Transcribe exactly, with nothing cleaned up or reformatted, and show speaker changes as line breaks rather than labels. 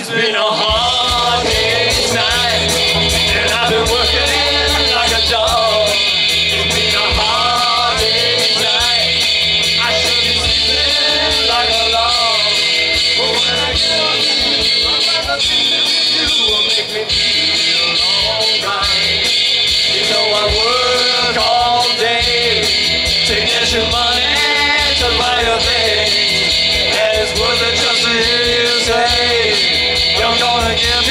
It's been a hard day's night, and I've been working like a dog. It's been a hard day's night, I should be sleeping like a log. But when I get up to you, I'm like a thing you will make me feel alright. You know I work all day to get your money to buy a thing, and it's worth it just to hear you say you're gonna give me